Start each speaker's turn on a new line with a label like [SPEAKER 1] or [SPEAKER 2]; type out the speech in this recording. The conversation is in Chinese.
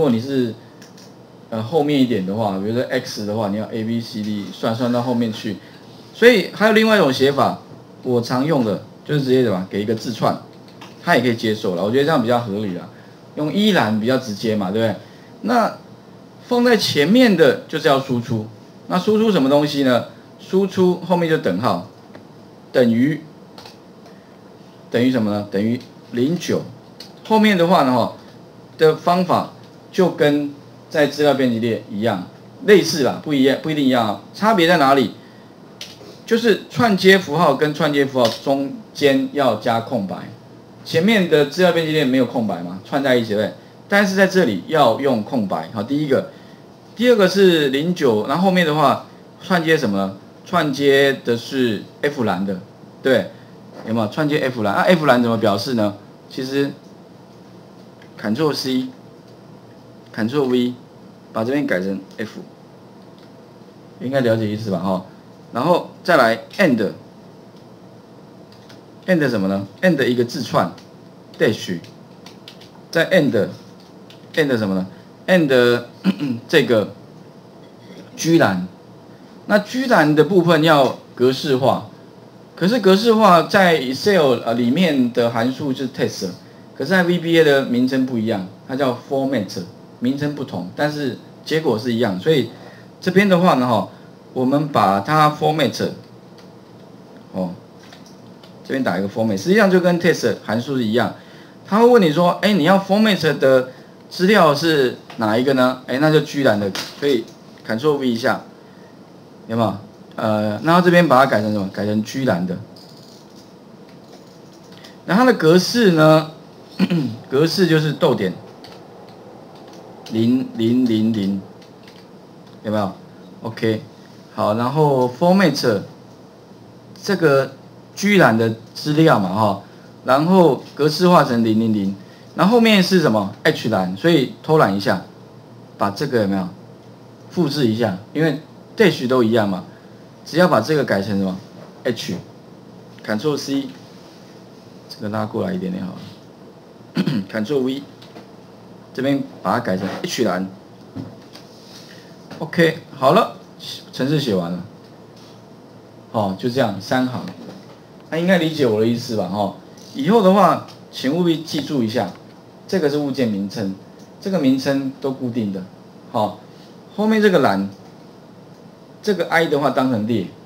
[SPEAKER 1] 如果你是后面一点的话，比如说 x 的话，你要 a b c d 算到后面去。所以还有另外一种写法，我常用的就是直接什么给一个字串，它也可以接受了。我觉得这样比较合理啦，用依然比较直接嘛，对不对？那放在前面的就是要输出，那输出什么东西呢？输出后面就等号，等于什么呢？等于09。后面的话呢，的方法就跟在资料编辑列一样，类似啦，不一样，不一定一样啊。差别在哪里？就是串接符号跟串接符号中间要加空白，前面的资料编辑列没有空白嘛，串在一起对，但是在这里要用空白。好，第一个，第二个是09，然后后面的话串接什么呢？串接的是 F 栏的，对，有没有串接 F 栏？F 栏怎么表示呢？其实 Ctrl C，Ctrl V， 把这边改成 F， 应该了解意思吧？哈。然后再来 end 什么呢 ？end 一个字串 dash， 再 end 什么呢 ？end 这个居栏，那居栏的部分要格式化，可是格式化在 Excel 里面的函数是 text， 可是在 VBA 的名称不一样，它叫 format， 名称不同，但是结果是一样，所以这边的话呢，我们把它 format， 这边打一个 format， 实际上就跟 text 函数是一样。他会问你说，你要 format 的资料是哪一个呢？那就居栏的，所以 Ctrl V 一下，有没有？然后这边把它改成什么？改成居栏的。然后它的格式呢？格式就是逗点0000，有没有 ？OK。好，然后 format 这个居栏的资料嘛，然后格式化成000，然后后面是什么 H 栏，所以偷懒一下，把这个有没有复制一下，因为 dash 都一样嘛，只要把这个改成什么 H，Ctrl C， 这个拉过来一点点好了，Ctrl V， 这边把它改成 H 栏 ，OK， 好了。程式写完了，就这样3行，那应该理解我的意思吧？以后的话，请务必记住一下，这个是物件名称，这个名称都固定的，后面这个栏，这个 I 的话当成列，